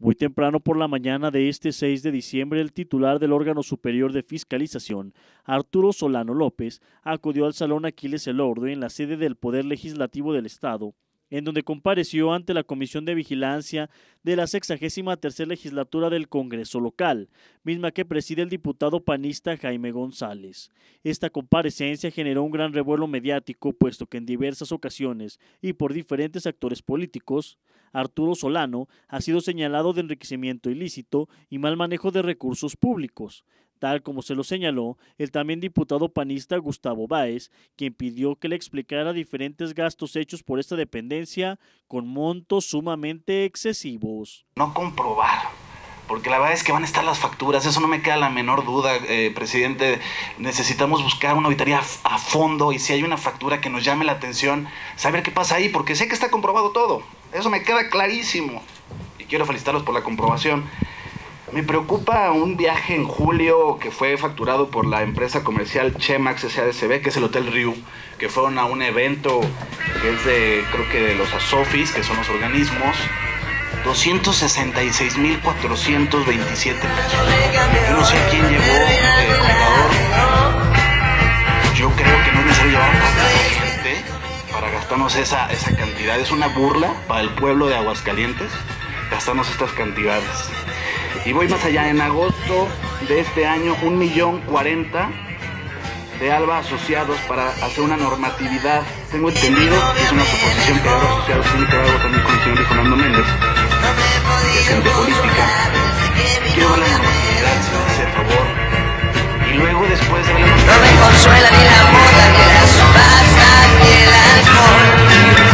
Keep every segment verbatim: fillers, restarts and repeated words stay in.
Muy temprano por la mañana de este seis de diciembre, el titular del órgano superior de fiscalización, Arturo Solano López, acudió al Salón Aquiles Elordo en la sede del Poder Legislativo del Estado, en donde compareció ante la Comisión de Vigilancia de la sexagésima tercera legislatura del Congreso local, misma que preside el diputado panista Jaime González. Esta comparecencia generó un gran revuelo mediático, puesto que en diversas ocasiones y por diferentes actores políticos, Arturo Solano ha sido señalado de enriquecimiento ilícito y mal manejo de recursos públicos, tal como se lo señaló el también diputado panista Gustavo Báez, quien pidió que le explicara diferentes gastos hechos por esta dependencia con montos sumamente excesivos. No comprobar, porque la verdad es que van a estar las facturas, eso no me queda la menor duda, eh, presidente. Necesitamos buscar una auditoría a fondo y si hay una factura que nos llame la atención, saber qué pasa ahí, porque sé que está comprobado todo, eso me queda clarísimo y quiero felicitarlos por la comprobación. Me preocupa un viaje en julio que fue facturado por la empresa comercial Chemax S A D C B, que es el Hotel Riu, que fueron a un evento que es de, creo que de los ASOFIS, que son los organismos, doscientos sesenta y seis mil cuatrocientos veintisiete pesos. Yo no sé a quién llevó el contador. Yo creo que no es necesario llevar a tanta gente para gastarnos esa, esa cantidad. Es una burla para el pueblo de Aguascalientes gastarnos estas cantidades. Y voy más allá, en agosto de este año, un millón cuarenta de ALBA asociados para hacer una normatividad. Tengo entendido que es una suposición que ALBA asociados tiene que ver algo también con el señor Fernando Méndez, que es gente política. Quiero ver la normatividad, si me hace el favor. Y luego después de ver la normatividad... No me consuela ni la moda, ni las pasas, ni el alcohol.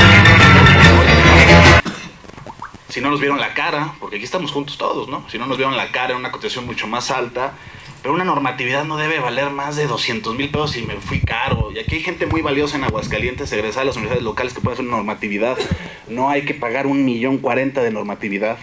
Si no nos vieron la cara, porque aquí estamos juntos todos, ¿no? Si no nos vieron la cara en una cotización mucho más alta, pero una normatividad no debe valer más de doscientos mil pesos si me fui caro. Y aquí hay gente muy valiosa en Aguascalientes, egresada de las universidades locales que puede hacer una normatividad. No hay que pagar un millón cuarenta de normatividad.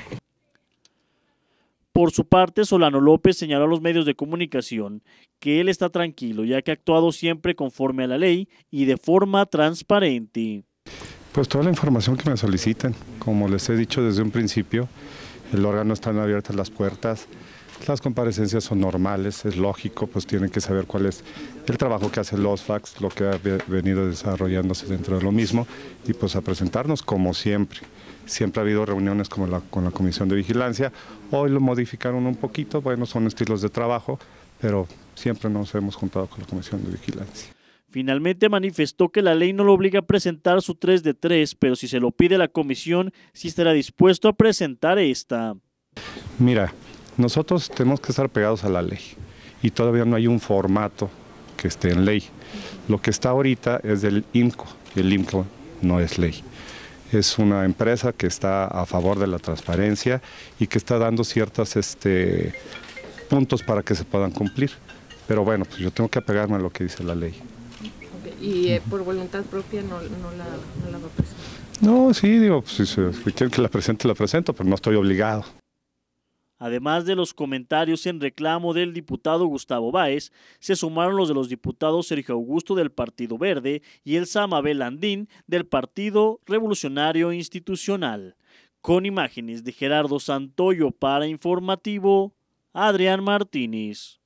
Por su parte, Solano López señaló a los medios de comunicación que él está tranquilo, ya que ha actuado siempre conforme a la ley y de forma transparente. Pues toda la información que me solicitan, como les he dicho desde un principio, el órgano están abiertas las puertas, las comparecencias son normales, es lógico, pues tienen que saber cuál es el trabajo que hace el OSFAX, lo que ha venido desarrollándose dentro de lo mismo, y pues a presentarnos como siempre. Siempre ha habido reuniones como la, con la Comisión de Vigilancia, hoy lo modificaron un poquito, bueno, son estilos de trabajo, pero siempre nos hemos juntado con la Comisión de Vigilancia. Finalmente manifestó que la ley no lo obliga a presentar su tres de tres, pero si se lo pide la comisión, sí estará dispuesto a presentar esta. Mira, nosotros tenemos que estar pegados a la ley y todavía no hay un formato que esté en ley. Lo que está ahorita es del I M C O y el I M C O no es ley. Es una empresa que está a favor de la transparencia y que está dando ciertos este, puntos para que se puedan cumplir. Pero bueno, pues yo tengo que apegarme a lo que dice la ley. Y eh, por voluntad propia no, no, la, no la va a presentar. No, sí, digo, pues, si, si quieren que la presente, la presento, pero no estoy obligado. Además de los comentarios en reclamo del diputado Gustavo Báez, se sumaron los de los diputados Sergio Augusto del Partido Verde y Elsa Mabel Landín del Partido Revolucionario Institucional. Con imágenes de Gerardo Santoyo para Informativo, Adrián Martínez.